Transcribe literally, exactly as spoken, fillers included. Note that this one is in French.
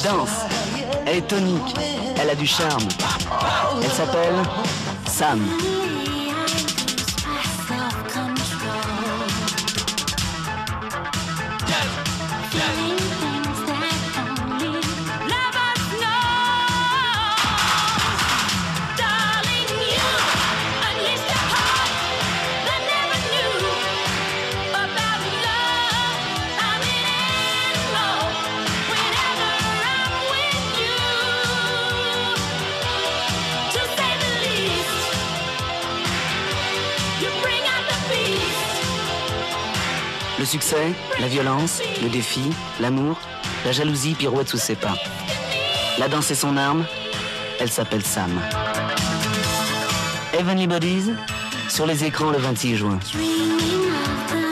danse. Elle est tonique. Elle a du charme. Elle s'appelle Sam. Le succès, la violence, le défi, l'amour, la jalousie pirouettent sous ses pas. La danse est son arme, elle s'appelle Sam. Heavenly Bodies, sur les écrans le vingt-six juin.